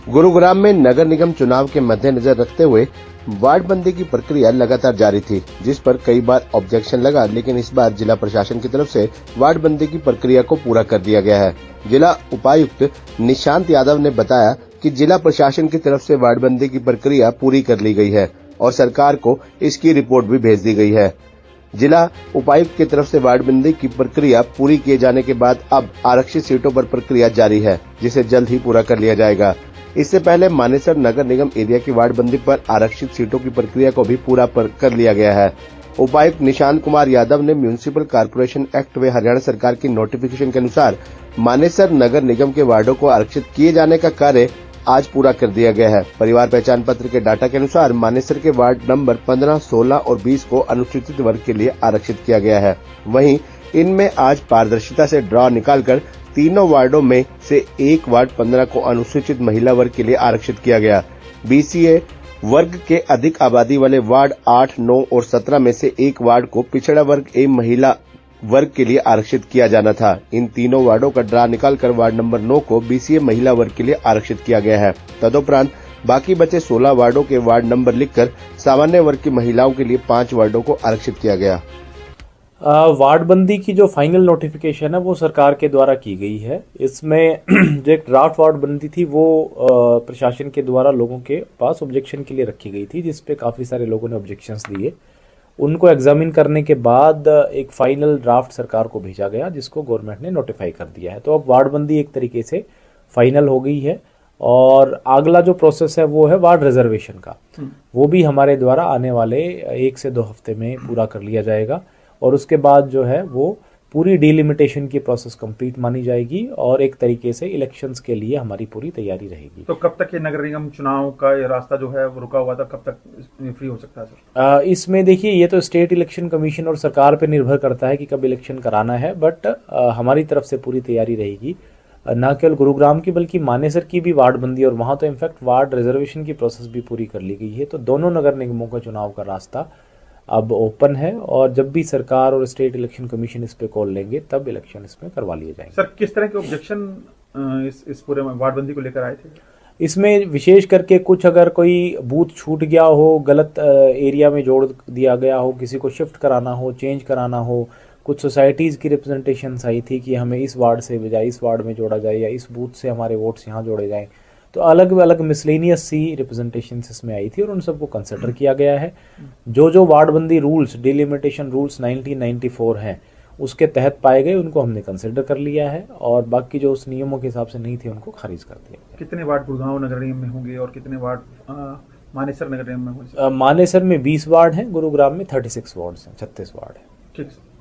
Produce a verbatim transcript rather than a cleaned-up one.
गुरुग्राम में नगर निगम चुनाव के मद्देनजर रखते हुए वार्ड बंदी की प्रक्रिया लगातार जारी थी, जिस पर कई बार ऑब्जेक्शन लगा, लेकिन इस बार जिला प्रशासन की तरफ से वार्ड बंदी की प्रक्रिया को पूरा कर दिया गया है। जिला उपायुक्त निशांत यादव ने बताया कि जिला प्रशासन की तरफ से वार्ड बंदी की प्रक्रिया पूरी कर ली गई है और सरकार को इसकी रिपोर्ट भी भेज दी गई है। जिला उपायुक्त की तरफ से वार्ड बंदी की प्रक्रिया पूरी किए जाने के बाद अब आरक्षित सीटों पर प्रक्रिया जारी है, जिसे जल्द ही पूरा कर लिया जाएगा। इससे पहले मानेसर नगर निगम एरिया की वार्ड बंदी पर आरक्षित सीटों की प्रक्रिया को भी पूरा कर लिया गया है। उपायुक्त निशांत कुमार यादव ने म्यूनिसिपल कॉर्पोरेशन एक्ट व हरियाणा सरकार की नोटिफिकेशन के अनुसार मानेसर नगर निगम के वार्डों को आरक्षित किए जाने का कार्य आज पूरा कर दिया गया है। परिवार पहचान पत्र के डाटा के अनुसार मानेसर के वार्ड नंबर पंद्रह, सोलह और बीस को अनुसूचित वर्ग के लिए आरक्षित किया गया है। वहीं इनमें आज पारदर्शिता से ड्रॉ निकालकर तीनों वार्डों में से एक वार्ड पंद्रह को अनुसूचित महिला वर्ग के लिए आरक्षित किया गया। बीसीए वर्ग के अधिक आबादी वाले वार्ड आठ, नौ और सत्रह में से एक वार्ड को पिछड़ा वर्ग एवं महिला वर्ग के लिए आरक्षित किया जाना था। इन तीनों वार्डों का ड्रा निकालकर वार्ड नंबर नौ को बीसीए महिला वर्ग के लिए आरक्षित किया गया है। तदुपरांत बाकी बचे सोलह वार्डों के वार्ड नंबर लिखकर सामान्य वर्ग की महिलाओं के लिए पांच वार्डों को आरक्षित किया गया। वार्ड बंदी की जो फाइनल नोटिफिकेशन है वो सरकार के द्वारा की गई है। इसमें जो एक ड्राफ्ट वार्ड बंदी थी वो प्रशासन के द्वारा लोगों के पास ऑब्जेक्शन के लिए रखी गई थी, जिसपे काफी सारे लोगों ने ऑब्जेक्शंस दिए। उनको एग्जामिन करने के बाद एक फाइनल ड्राफ्ट सरकार को भेजा गया, जिसको गवर्नमेंट ने नोटिफाई कर दिया है। तो अब वार्ड बंदी एक तरीके से फाइनल हो गई है और अगला जो प्रोसेस है वो है वार्ड रिजर्वेशन का। वो भी हमारे द्वारा आने वाले एक से दो हफ्ते में पूरा कर लिया जाएगा और उसके बाद जो है वो पूरी डिलिमिटेशन की प्रोसेस कंप्लीट मानी जाएगी और एक तरीके से इलेक्शंस के लिए हमारी पूरी तैयारी रहेगी। तो कब तक ये नगर निगम चुनाव का ये रास्ता जो है वो रुका हुआ था, कब तक फ्री हो सकता है सर? आ, इसमें देखिए ये तो स्टेट इलेक्शन कमीशन और सरकार पर निर्भर करता है कि कब इलेक्शन कराना है, बट आ, हमारी तरफ से पूरी तैयारी रहेगी। न केवल गुरुग्राम की बल्कि मानेसर की भी वार्ड बंदी और वहां तो इनफैक्ट वार्ड रिजर्वेशन की प्रोसेस भी पूरी कर ली गई है। तो दोनों नगर निगमों का चुनाव का रास्ता अब ओपन है और जब भी सरकार और स्टेट इलेक्शन कमीशन इस पे कॉल लेंगे तब इलेक्शन इसमें करवा लिए जाएंगे। सर किस तरह के ऑब्जेक्शन इस इस पूरे वार्ड बंदी को लेकर आए थे? इसमें विशेष करके कुछ अगर कोई बूथ छूट गया हो, गलत एरिया में जोड़ दिया गया हो, किसी को शिफ्ट कराना हो, चेंज कराना हो, कुछ सोसाइटीज की रिप्रेजेंटेशन आई थी कि हमें इस वार्ड से बजाय इस वार्ड में जोड़ा जाए या इस बूथ से हमारे वोट्स यहाँ जोड़े जाएं, तो अलग अलग मिसलेनियस सी रिप्रेजेंटेशन इसमें आई थी और उन सबको कंसिडर किया गया है। जो जो वार्ड बंदी rules, delimitation rules nineteen ninety four हैं उसके तहत पाए गए, उनको हमने कंसिडर कर लिया है और बाकी जो उस नियमों के हिसाब से नहीं थे उनको खारिज कर दिया। कितने वार्ड गुरुग्राम नगर निगम में होंगे और कितने वार्ड मानेसर नगर निगम में होंगे? मानेसर में बीस वार्ड हैं, गुरुग्राम में छत्तीस वार्ड हैं, छत्तीस वार्ड है। ठीक।